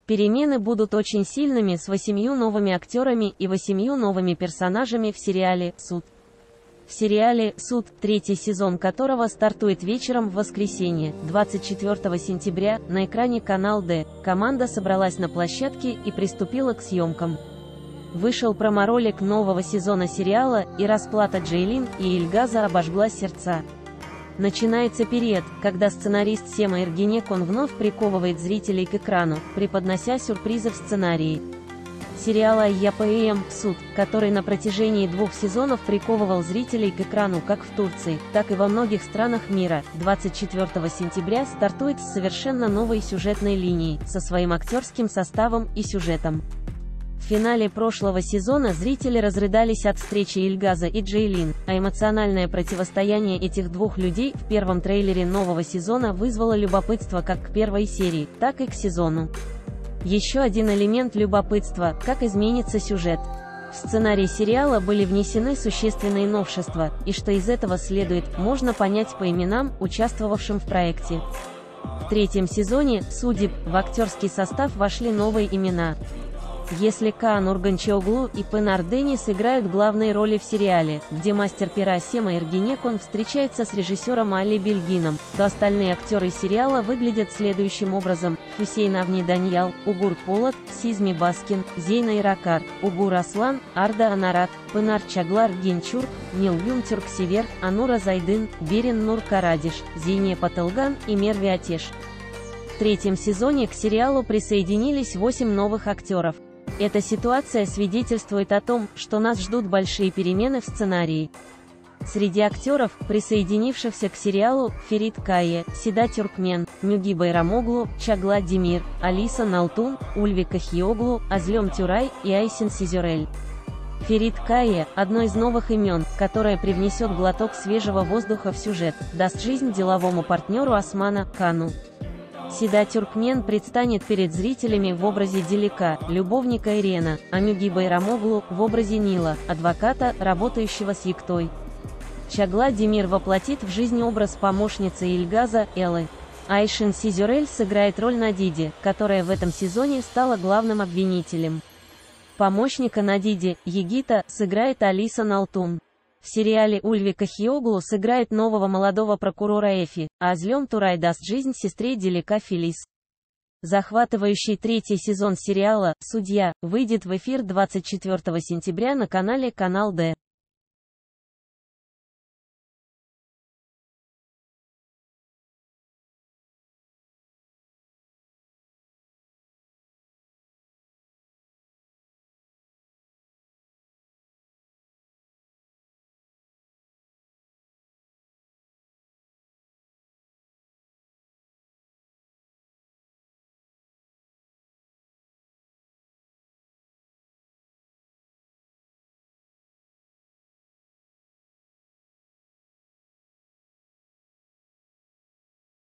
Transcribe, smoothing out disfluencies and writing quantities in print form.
Перемены будут очень сильными с 8 новыми актерами и 8 новыми персонажами в сериале «Суд». В сериале «Суд», третий сезон которого стартует вечером в воскресенье, 24 сентября, на экране Канал Д, команда собралась на площадке и приступила к съемкам. Вышел промо-ролик нового сезона сериала, и расплата Джейлин и Ильгаза обожгла сердца. Начинается период, когда сценарист Сема Эргенекон вновь приковывает зрителей к экрану, преподнося сюрпризы в сценарии. Сериал «АЯПМ. Суд», который на протяжении 2 сезонов приковывал зрителей к экрану как в Турции, так и во многих странах мира, 24 сентября стартует с совершенно новой сюжетной линией, со своим актерским составом и сюжетом. В финале прошлого сезона зрители разрыдались от встречи Ильгаза и Джейлин, а эмоциональное противостояние этих двух людей в первом трейлере нового сезона вызвало любопытство как к первой серии, так и к сезону. Еще один элемент любопытства – как изменится сюжет. В сценарий сериала были внесены существенные новшества, и что из этого следует, можно понять по именам, участвовавшим в проекте. В третьем сезоне «Судеб» в актерский состав вошли новые имена. Если Каан Урганчоглу и Пынар Денис играют главные роли в сериале, где мастер пера Сема Эргенекон встречается с режиссером Али Бельгином, то остальные актеры сериала выглядят следующим образом: Хюсейн Авни Даньял, Угур Полат, Сизми Баскин, Зейна Иракар, Угур Аслан, Арда Анарат, Пынар Чаглар Генчур, Нилгюн Тюрксевер, Анура Зайдын, Берин Нур Карадиш, Зейне Пателган и Мерви Атеш. В третьем сезоне к сериалу присоединились 8 новых актеров. Эта ситуация свидетельствует о том, что нас ждут большие перемены в сценарии. Среди актеров, присоединившихся к сериалу, Ферит Кайе, Сида Тюркмен, Мюги Байрамоглу, Чагла Демир, Алиса Налтун, Ульвика Хиоглу, Азлем Тюрай и Айсин Сизюрель. Ферит Кайе – одно из новых имен, которое привнесет глоток свежего воздуха в сюжет, даст жизнь деловому партнеру Османа Кану. Сида Тюркмен предстанет перед зрителями в образе Делика, любовника Ирена, а Мюги Байрамоглу – в образе Нила, адвоката, работающего с Яктой. Чагла Демир воплотит в жизнь образ помощницы Ильгаза, Эллы. Айшин Сизюрель сыграет роль Надиди, которая в этом сезоне стала главным обвинителем. Помощника Надиди, Егита, сыграет Алиса Налтун. В сериале Ульвика Хиоглу сыграет нового молодого прокурора Эфи, а Азлем Турай даст жизнь сестре Делика Фелис. Захватывающий третий сезон сериала «Судья» выйдет в эфир 24 сентября на канале Канал Д.